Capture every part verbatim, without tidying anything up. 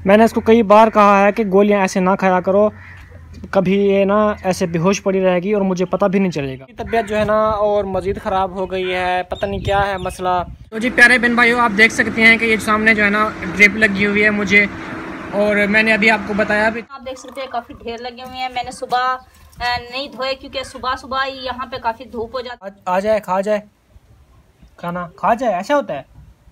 मैंने इसको कई बार कहा है कि गोलियां ऐसे ना खाया करो, कभी ये ना ऐसे बेहोश पड़ी रहेगी और मुझे पता भी नहीं चलेगा। तबीयत जो है ना और मज़ीद ख़राब हो गई है, पता नहीं क्या है मसला। तो जी प्यारे बहन भाइयों, आप देख सकते हैं कि ये सामने जो है ना ड्रिप लगी हुई है मुझे, और मैंने अभी आपको बताया भी। आप देख सकते हैं काफ़ी ढेर लगे हुए हैं। मैंने सुबह नहीं धोए क्योंकि सुबह सुबह ही यहाँ पे काफ़ी धूप हो जाती है। आ जाए खा जाए खाना खा जाए, ऐसा होता है।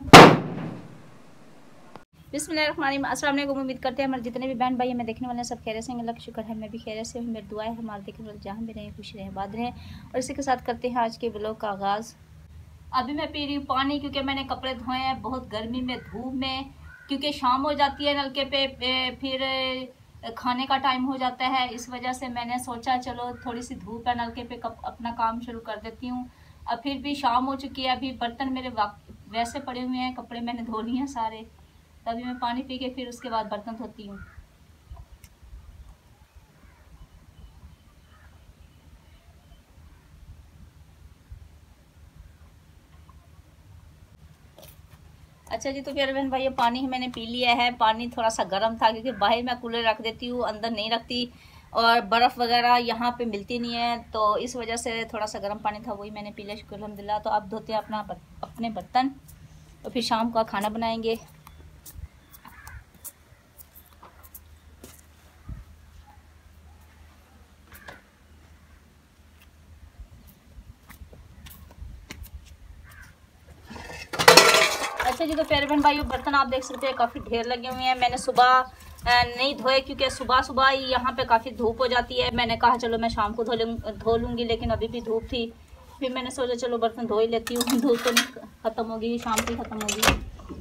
बिस्मिल्लाहिर्रहमानिर्रहीम, अस्सलाम वालेकुम। उम्मीद करते हैं हमारे जितने भी बहन भाई हमें देखने वाले हैं सब खैरियत से हैं। अल्लाह का शुक्र है मैं भी खैरियत से हूँ। मेरी दुआ है हमारे देखने वाले जहाँ भी रहें खुश रहें आबाद रहें। और इसी के साथ करते हैं आज के ब्लॉग का आगाज़। अभी मैं पी रही हूँ पानी क्योंकि मैंने कपड़े धोए हैं बहुत गर्मी में धूप में, क्योंकि शाम हो जाती है नलके पे, फिर खाने का टाइम हो जाता है। इस वजह से मैंने सोचा चलो थोड़ी सी धूप है नलके पे अपना काम शुरू कर देती हूँ। अब फिर भी शाम हो चुकी है, अभी बर्तन मेरे वैसे पड़े हुए हैं, कपड़े मैंने धो लिए हैं सारे। तभी मैं पानी पी के फिर उसके बाद बर्तन धोती हूँ। अच्छा जी, तो प्यारे बहन भाई पानी मैंने पी लिया है। पानी थोड़ा सा गर्म था क्योंकि बाहर मैं कूलर रख देती हूँ, अंदर नहीं रखती, और बर्फ़ वगैरह यहाँ पे मिलती नहीं है, तो इस वजह से थोड़ा सा गर्म पानी था, वही मैंने पी लिया, शुक्र अल्हम्दुलिल्लाह। तो आप धोते हैं अपना अपने बर्तन और फिर शाम का खाना बनाएंगे। अच्छा जी, तो प्यारे बहन भाई बर्तन आप देख सकते हैं काफ़ी ढेर लगे हुए हैं। मैंने सुबह नहीं धोए क्योंकि सुबह सुबह ही यहाँ पे काफ़ी धूप हो जाती है। मैंने कहा चलो मैं शाम को धो लूँ धो लूँगी, लेकिन अभी भी धूप थी, फिर मैंने सोचा चलो बर्तन धो ही लेती हूँ। धूप तो नहीं ख़त्म होगी, शाम की ख़त्म होगी।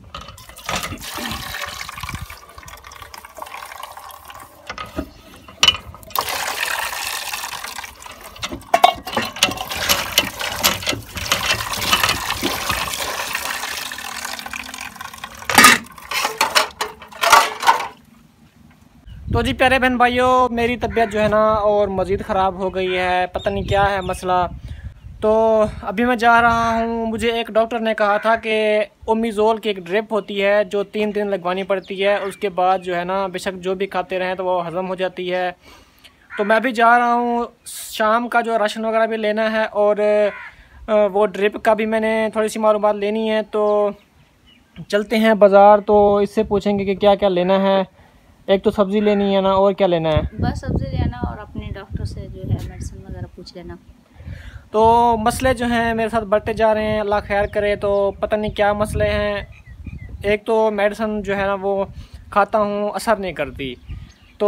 तो जी प्यारे बहन भाइयों, मेरी तबीयत जो है ना और मज़ीद ख़राब हो गई है, पता नहीं क्या है मसला। तो अभी मैं जा रहा हूँ, मुझे एक डॉक्टर ने कहा था कि ओमिज़ोल की एक ड्रिप होती है जो तीन दिन लगवानी पड़ती है, उसके बाद जो है ना बेशक जो भी खाते रहें तो वो हज़म हो जाती है। तो मैं भी जा रहा हूँ, शाम का जो राशन वगैरह भी लेना है और वो ड्रिप का भी मैंने थोड़ी सी मालूमात लेनी है। तो चलते हैं बाज़ार, तो इससे पूछेंगे कि क्या क्या लेना है। एक तो सब्ज़ी लेनी है ना, और क्या लेना है? बस सब्ज़ी लेना और अपने डॉक्टर से जो है मेडिसिन वगैरह पूछ लेना। तो मसले जो हैं मेरे साथ बढ़ते जा रहे हैं, अल्लाह खैर करे। तो पता नहीं क्या मसले हैं। एक तो मेडिसिन जो है ना वो खाता हूँ असर नहीं करती, तो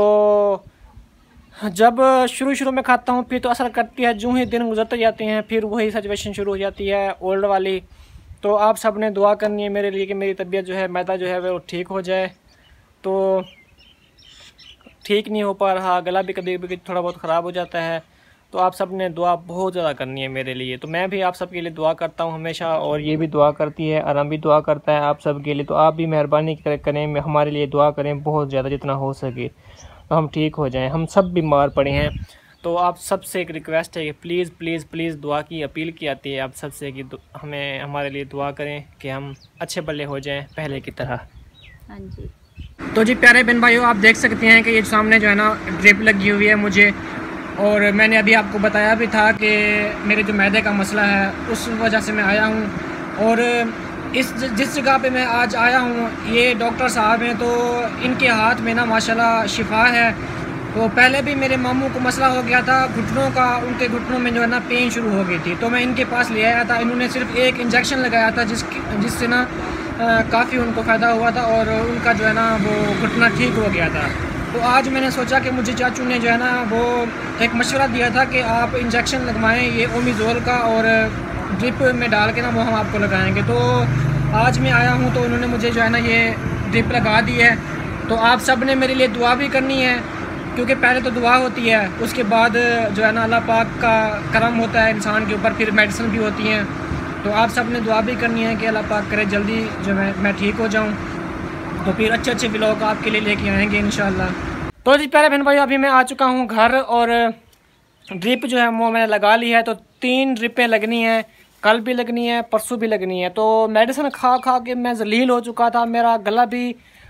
जब शुरू शुरू में खाता हूँ फिर तो असर करती है, जो ही दिन गुजरते जाते हैं फिर वही सिचुएशन शुरू हो जाती है ओल्ड वाली। तो आप सब ने दुआ करनी है मेरे लिए कि मेरी तबीयत जो है मैदा जो है वो ठीक हो जाए। तो ठीक नहीं हो पा रहा, गला भी कभी कभी थोड़ा बहुत ख़राब हो जाता है। तो आप सब ने दुआ बहुत ज़्यादा करनी है मेरे लिए। तो मैं भी आप सब के लिए दुआ करता हूँ हमेशा, और ये भी दुआ करती है, आराम भी दुआ करता है आप सब के लिए। तो आप भी मेहरबानी करें, हमारे लिए दुआ करें बहुत ज़्यादा, जितना हो सके तो हम ठीक हो जाएं। हम सब बीमार पड़े हैं। तो आप सब से एक रिक्वेस्ट है कि प्लीज़ प्लीज़ प्लीज़ दुआ की अपील की आती है आप सब से कि हमें हमारे लिए दुआ करें कि हम अच्छे भले हो जाएँ पहले की तरह। हाँ जी। तो जी प्यारे बहन भाइयों, आप देख सकते हैं कि ये सामने जो है ना ड्रिप लगी हुई है मुझे, और मैंने अभी आपको बताया भी था कि मेरे जो मैदे का मसला है उस वजह से मैं आया हूँ। और इस जिस जगह पे मैं आज आया हूँ ये डॉक्टर साहब हैं, तो इनके हाथ में ना माशाल्लाह शिफा है। तो पहले भी मेरे मामू को मसला हो गया था घुटनों का, उनके घुटनों में जो है ना पेन शुरू हो गई थी, तो मैं इनके पास ले आया था। इन्होंने सिर्फ एक इंजेक्शन लगाया था जिस जिससे ना काफ़ी उनको फ़ायदा हुआ था और उनका जो है ना वो घुटना ठीक हो गया था। तो आज मैंने सोचा कि मुझे चाचू ने जो है ना वो एक मशवरा दिया था कि आप इंजेक्शन लगवाएं ये ओमिज़ोल का, और ड्रिप में डाल के ना वो हम आपको लगाएंगे। तो आज मैं आया हूँ तो उन्होंने मुझे जो है ना ये ड्रिप लगा दी है। तो आप सब ने मेरे लिए दुआ भी करनी है, क्योंकि पहले तो दुआ होती है, उसके बाद जो है ना अल्लाह पाक का करम होता है इंसान के ऊपर, फिर मेडिसिन भी होती हैं। तो आप सब ने दुआ भी करनी है कि अल्लाह पाक करे जल्दी जो मैं मैं ठीक हो जाऊं, तो फिर अच्छे अच्छे व्लॉग आपके लिए लेके आएंगे इंशाल्लाह। तो जी प्यारे बहन भाई, अभी मैं आ चुका हूं घर, और ड्रिप जो है वो मैंने लगा ली है। तो तीन ड्रिपें लगनी है, कल भी लगनी है, परसों भी लगनी है। तो मेडिसिन खा खा के मैं जलील हो चुका था, मेरा गला भी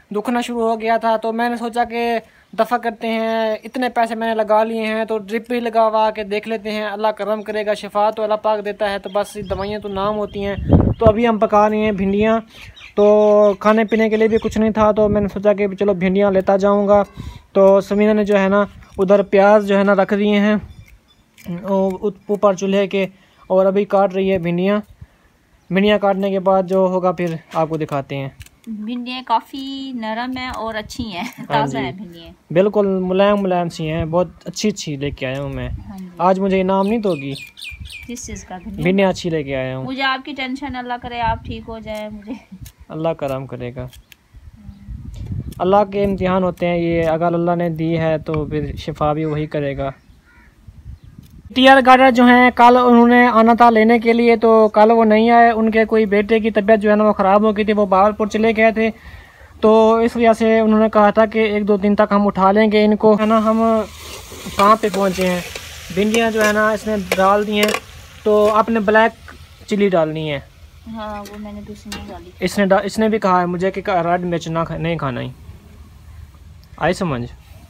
दुखना शुरू हो गया था। तो मैंने सोचा कि दफ़ा करते हैं, इतने पैसे मैंने लगा लिए हैं तो ड्रिप भी लगवा के देख लेते हैं, अल्लाह करम करेगा। शिफा तो अल्लाह पाक देता है, तो बस दवाइयाँ तो नाम होती हैं। तो अभी हम पका रहे हैं भिंडियाँ, तो खाने पीने के लिए भी कुछ नहीं था, तो मैंने सोचा कि चलो भिंडियाँ लेता जाऊँगा। तो समीना ने जो है ना उधर प्याज जो है ना रख दिए हैं ऊपर चूल्हे के, और अभी काट रही है भिंडियाँ। भिंडियाँ काटने के बाद जो होगा फिर आपको दिखाते हैं। भिंडियाँ काफ़ी नरम है और अच्छी हैं, ताज़ा है भिंडियाँ, बिल्कुल मुलायम मुलायम सी हैं, बहुत अच्छी अच्छी लेके आया हूँ मैं। हाँ, आज मुझे इनाम नहीं दोगी? किस चीज़ का? भिंडियाँ अच्छी लेके आया हूँ। मुझे आपकी टेंशन, अल्लाह करे आप ठीक हो जाए, मुझे अल्लाह करम करेगा। अल्लाह के इम्तिहान होते हैं ये, अगर अल्लाह ने दी है तो फिर शिफा भी वही करेगा। टीआर गार्डर जो हैं कल उन्होंने आना था लेने के लिए, तो कल वो नहीं आए। उनके कोई बेटे की तबीयत जो है ना वो ख़राब हो गई थी, वो बावलपुर चले गए थे। तो इस वजह से उन्होंने कहा था कि एक दो दिन तक हम उठा लेंगे इनको, है ना। हम कहाँ पे पहुँचे हैं, भिंडियाँ जो है ना इसने डाल दी हैं, तो आपने ब्लैक चिली डालनी है। हाँ वो मैंने दूसरी नहीं डाली। इसने डा, इसने भी कहा है मुझे कि रेड मिर्च ना नहीं खाना ही, आई समझ।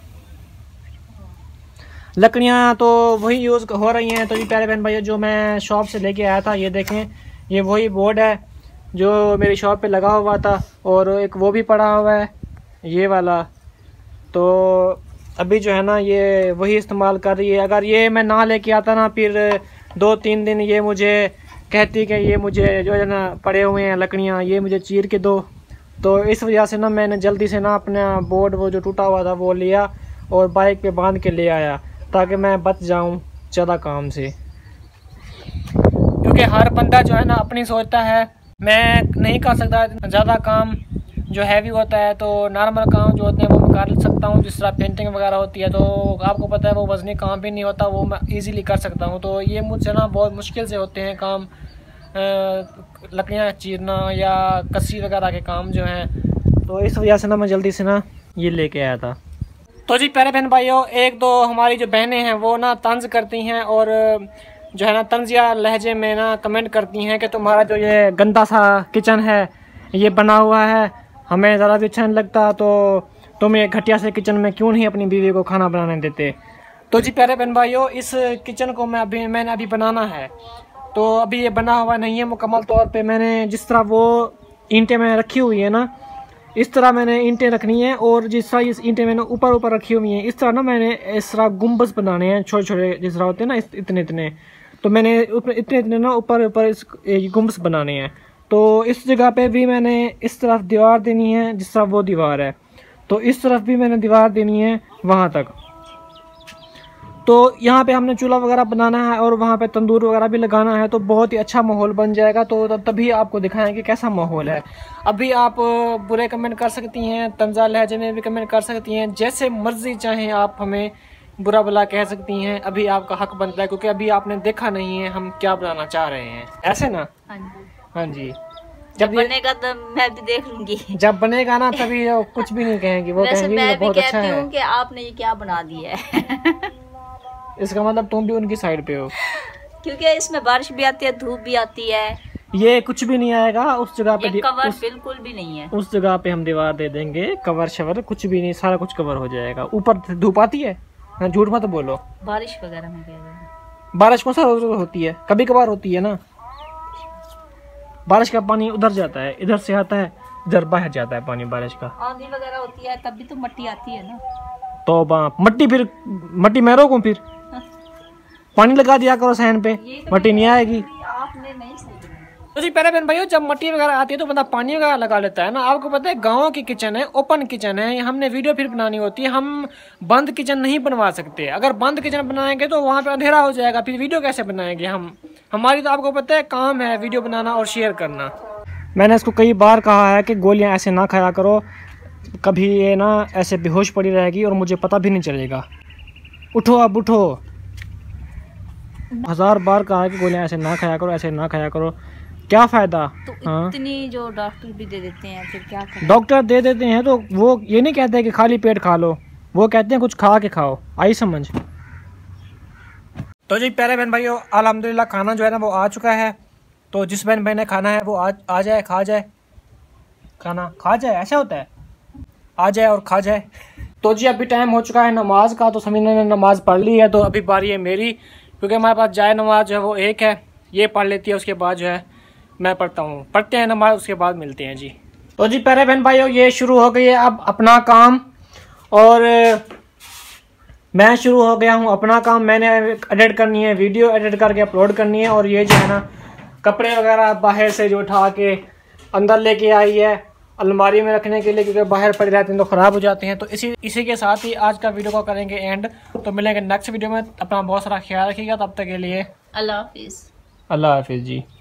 लकड़ियाँ तो वही यूज़ हो रही हैं। तो ये प्यारे बहन भाइयों जो मैं शॉप से लेके आया था, ये देखें, ये वही बोर्ड है जो मेरी शॉप पे लगा हुआ था, और एक वो भी पड़ा हुआ है ये वाला। तो अभी जो है ना ये वही इस्तेमाल कर रही है। अगर ये मैं ना लेके आता ना, फिर दो तीन दिन ये मुझे कहती कि ये मुझे जो है ना पड़े हुए हैं लकड़ियाँ, ये मुझे चीर के दो। तो इस वजह से ना मैंने जल्दी से ना अपना बोर्ड वो जो टूटा हुआ था वो लिया और बाइक पे बांध के ले आया, ताकि मैं बच जाऊं ज़्यादा काम से। क्योंकि हर बंदा जो है ना अपनी सोचता है, मैं नहीं कर सकता ज़्यादा काम जो हैवी होता है, तो नॉर्मल काम जो होते हैं वो मैं कर सकता हूँ। जिस तरह पेंटिंग वगैरह होती है तो आपको पता है वो वज़नी काम भी नहीं होता, वो मैं इजीली कर सकता हूँ। तो ये मुझसे ना बहुत मुश्किल से होते हैं काम, लकड़ियाँ चीरना या कस्सी वगैरह के काम जो हैं। तो इस वजह से ना मैं जल्दी से ना ये लेके आया था। तो जी प्यारे बहन भाइयों, एक दो हमारी जो बहनें हैं वो ना तंज करती हैं और जो है ना तंजिया लहजे में ना कमेंट करती हैं कि तुम्हारा जो ये गंदा सा किचन है ये बना हुआ है, हमें ज़रा भी अच्छा नहीं लगता, तो तुम ये घटिया से किचन में क्यों नहीं अपनी बीवी को खाना बनाने देते। तो जी प्यारे बहन भाइयों, इस किचन को मैं अभी मैंने अभी बनाना है, तो अभी ये बना हुआ नहीं है मुकम्मल तौर पे। मैंने जिस तरह वो ईंटें में रखी हुई है ना, इस तरह मैंने ईंटें रखनी है, और जिस तरह इस ईंटें मैंने ऊपर ऊपर रखी हुई हैं इस तरह ना मैंने इस तरह गुम्बज बनाने हैं, छोटे छोटे जिस तरह होते हैं ना इतने इतने। तो मैंने इतने इतने ना ऊपर ऊपर इस गुम्बज बनाने हैं। तो इस जगह पे भी मैंने इस तरफ दीवार देनी है जिस तरह वो दीवार है, तो इस तरफ भी मैंने दीवार देनी है वहाँ तक। तो यहाँ पे हमने चूल्हा वगैरह बनाना है और वहाँ पे तंदूर वगैरह भी लगाना है, तो बहुत ही अच्छा माहौल बन जाएगा। तो तभी आपको दिखाएंगे कैसा माहौल है। अभी आप बुरे कमेंट कर सकती हैं, तंजा लहजे में भी कमेंट कर सकती हैं, जैसे मर्जी चाहें आप हमें बुरा भला कह सकती हैं। अभी आपका हक बनता है, क्योंकि अभी आपने देखा नहीं है हम क्या बनाना चाह रहे हैं, ऐसे ना। हाँ जी, हाँ जी। जब बनेगा तो मैं भी देख लूंगी। जब बनेगा ना तभी कुछ भी नहीं कहेंगे, वो कहेंगे मैं भी बहुत कहती अच्छा है कि आपने ये क्या बना दिया है। इसका मतलब तुम भी उनकी साइड पे हो, क्योंकि इसमें बारिश भी आती है, धूप भी आती है। ये कुछ भी नहीं आएगा उस जगह पे, कवर उस, बिल्कुल भी नहीं है। उस जगह पे हम दीवार दे देंगे, कवर शवर कुछ भी नहीं, सारा कुछ कवर हो जाएगा। ऊपर धूप आती है, झूठ मत बोलो। बारिश वगैरह में कह रहे हैं, बारिश कौन सा रोज रोज होती है, कभी कभार होती है ना। बारिश का पानी उधर जाता है, इधर से आता है, इधर बाहर जाता है पानी बारिश का। आंधी वगैरह होती है तब भी तो मट्टी आती है ना। तो मट्टी, फिर मट्टी मैं रोकूं, फिर पानी लगा दिया करो सहन पे, तो मट्टी नहीं आएगी। आपने नहीं सही। तो जी प्यारे बहन भाइयों, जब मट्टी वगैरह आती है तो बंदा पानी वगैरह लगा लेता है ना। आपको पता है गांव की किचन है, ओपन किचन है, हमने वीडियो फिर बनानी होती है, हम बंद किचन नहीं बनवा सकते। अगर बंद किचन बनाएंगे तो वहाँ पे अंधेरा हो जाएगा, फिर वीडियो कैसे बनाएंगे हम। हमारी तो आपको पता है काम है वीडियो बनाना और शेयर करना। मैंने इसको कई बार कहा है कि गोलियाँ ऐसे ना खाया करो, कभी ये ना ऐसे बेहोश पड़ी रहेगी और मुझे पता भी नहीं चलेगा। उठो अब उठो, हजार बार कहा है कि गोलियां ऐसे ना खाया करो, ऐसे ना खाया करो, क्या फायदा। तो हाँ? इतनी जो डॉक्टर भी दे देते हैं, फिर क्या करें? डॉक्टर दे देते हैं तो वो ये नहीं कहते कि खाली पेट खा लो, वो कहते हैं कुछ खा के खाओ, आई समझ। तो जी प्यारे बहन भाइयों, अल्हम्दुलिल्लाह खाना जो है ना वो आ चुका है। तो जिस बहन भाई ने खाना है वो आज आ जाए, खा जाए, खाना खा जाए, ऐसा होता है। आ जाए और खा जाए। तो जी अभी टाइम हो चुका है नमाज का, तो सभी ने नमाज़ पढ़ ली है, तो अभी बारी है मेरी, क्योंकि हमारे पास जाए नमाज जो है वो एक है, ये पढ़ लेती है, उसके बाद जो है मैं पढ़ता हूँ। पढ़ते हैं नमाज, उसके बाद मिलते हैं जी। तो जी प्यारे बहन भाइयों, ये शुरू हो गई है अब अपना काम, और मैं शुरू हो गया हूँ अपना काम। मैंने एडिट करनी है, वीडियो एडिट करके अपलोड करनी है, और ये जो है ना कपड़े वगैरह बाहर से जो उठा के अंदर लेके आई है अलमारी में रखने के लिए, क्योंकि बाहर पड़े रहते हैं तो ख़राब हो जाते हैं। तो इसी इसी के साथ ही आज का वीडियो को करेंगे एंड। तो मिलेंगे नेक्स्ट वीडियो में, अपना बहुत सारा ख्याल रखिएगा, तब तक के लिए अल्लाह हाफिज़। अल्लाह हाफिज़ जी।